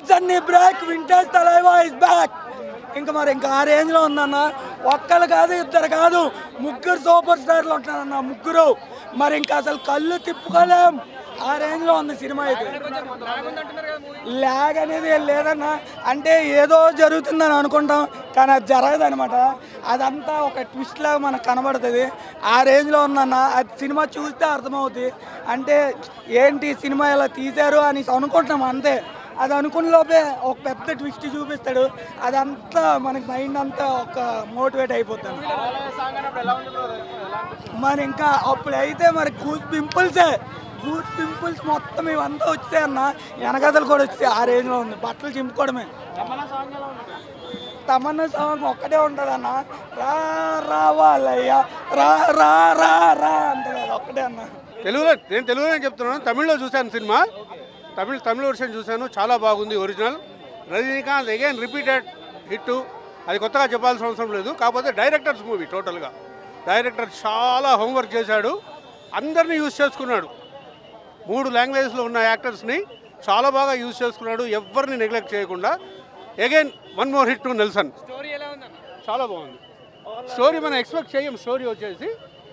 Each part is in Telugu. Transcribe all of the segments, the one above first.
రికార్డ్స్ అన్ని break, vintage Thalaiva is back. ఇంకా ఆ రేంజ్లో ఉందన్న. ఒక్కరు కాదు, ఇద్దరు కాదు, ముగ్గురు సూపర్ స్టార్లు ఉంటారన్న, ముగ్గురు. మరి ఇంకా అసలు కళ్ళు తిప్పుకోలేం, ఆ రేంజ్లో ఉంది సినిమా అయితే. ల్యాగ్ అనేది లేదన్న. అంటే ఏదో జరుగుతుందని అనుకుంటాం, కానీ అది జరగదు అనమాట. అదంతా ఒక ట్విస్ట్ లాగా మనకు కనబడుతుంది. ఆ రేంజ్లో ఉందన్న. అది సినిమా చూస్తే అర్థమవుతుంది. అంటే ఏంటి సినిమా ఇలా తీశారు అని అనుకుంటున్నాం అంతే. అది అనుకున్న లోపే ఒక పెద్ద ట్విస్ట్ చూపిస్తాడు. అదంతా మనకి మైండ్ అంతా ఒక మోటివేట్ అయిపోతాం. మరి ఇంకా అప్పుడైతే మరి గూస్ పింపుల్స్ మొత్తం ఇవంతా వచ్చాయన్న. వెనకథలు కూడా వచ్చాయి. ఆ రేంజ్లో ఉంది. బట్టలు చింపుకోవడమే. తమన్నా సాంగ్ ఒక్కటే ఉంటుంది అన్న. రా రావాలయ్యా రా రా రా రా అంటే అది ఒక్కటే అన్న. నేను తెలుగులో చెప్తున్నాను. తమిళ్లో చూశాను సినిమా. తమిళ వర్షన్ చూశాను. చాలా బాగుంది. Original Rajinikanth again repeated hit. అది కొత్తగా చెప్పాల్సిన అవసరం లేదు. కాకపోతే డైరెక్టర్స్ మూవీ టోటల్గా. డైరెక్టర్ చాలా హోంవర్క్ చేశాడు. అందరినీ యూజ్ చేసుకున్నాడు. 3 లాంగ్వేజెస్లో ఉన్న యాక్టర్స్ని చాలా బాగా యూజ్ చేసుకున్నాడు. ఎవరిని నెగ్లెక్ట్ చేయకుండా. Again one more hit to Nelson. చాలా బాగుంది స్టోరీ. మనం ఎక్స్పెక్ట్ చేయం. స్టోరీ వచ్చేసి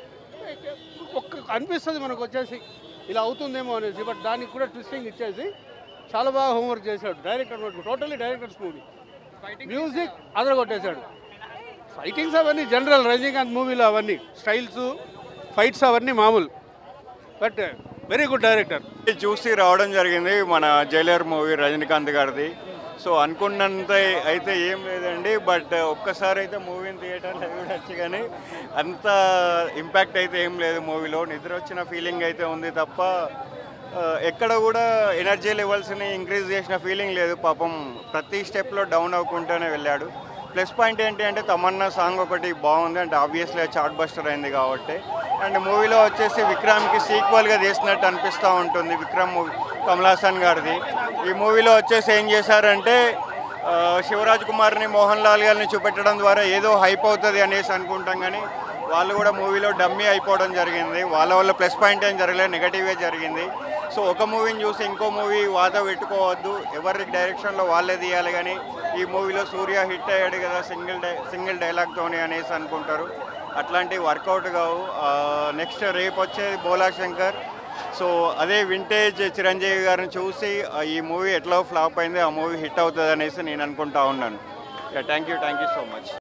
అనిపిస్తుంది మనకు వచ్చేసి ఇలా అవుతుందేమో అనేసి. బట్ దానికి కూడా ట్విస్టింగ్ ఇచ్చేసి చాలా బాగా హోంవర్క్ చేశాడు director. Totally directors movie. Music అదరగొట్టేశాడు. ఫైటింగ్స్ అవన్నీ జనరల్ రజనీకాంత్ మూవీలో అవన్నీ స్టైల్స్, ఫైట్స్ అవన్నీ మామూలు. But very good director. చూసి రావడం జరిగింది మన జైలర్ మూవీ రజనీకాంత్ గారిది. సో అనుకున్నంత అయితే ఏం లేదండి. బట్ ఒక్కసారి అయితే మూవీని థియేటర్లో చూడొచ్చు, కానీ అంత ఇంపాక్ట్ అయితే ఏం లేదు మూవీలో. నిద్ర వచ్చిన ఫీలింగ్ అయితే ఉంది తప్ప ఎక్కడ కూడా ఎనర్జీ లెవెల్స్ని ఇంక్రీజ్ చేసిన ఫీలింగ్ లేదు. పాపం ప్రతి స్టెప్లో డౌన్ అవ్వకుండానే వెళ్ళాడు. ప్లస్ పాయింట్ ఏంటి అంటే తమన్నా సాంగ్ ఒకటి బాగుంది. అంటే ఆబ్వియస్లీ చార్ట్ బస్టర్ అయింది కాబట్టి. అండ్ మూవీలో వచ్చేసి విక్రమ్కి సీక్వల్గా చేసినట్టు అనిపిస్తూ ఉంటుంది. విక్రమ్ మూవీ కమల్ హాసన్ గారిది. ఈ మూవీలో వచ్చేసి ఏం చేశారంటే శివరాజ్ కుమార్ని, మోహన్ లాల్ గారిని చూపెట్టడం ద్వారా ఏదో హైప్ అవుతుంది అనేసి అనుకుంటాం, కానీ వాళ్ళు కూడా మూవీలో డమ్మీ అయిపోవడం జరిగింది. వాళ్ళ వల్ల ప్లస్ పాయింట్ ఏం జరగలేదు, నెగటివే జరిగింది. సో ఒక మూవీని చూసి ఇంకో మూవీ వాద పెట్టుకోవద్దు. ఎవరి డైరెక్షన్లో వాళ్ళే తీయాలి. కానీ ఈ మూవీలో సూర్య హిట్ అయ్యాడు కదా సింగిల్ డైలాగ్తోనే అనేసి అనుకుంటారు. అట్లాంటివి వర్కౌట్ కావు. నెక్స్ట్ రేపు వచ్చేది బోలా శంకర్. సో అదే వింటేజ్ చిరంజీవి గారిని చూసి ఈ మూవీ ఎట్లా ఫ్లాప్ అయింది, ఆ మూవీ హిట్ అవుతుంది అనేసి నేను అనుకుంటా ఉన్నాను. Thank you so much.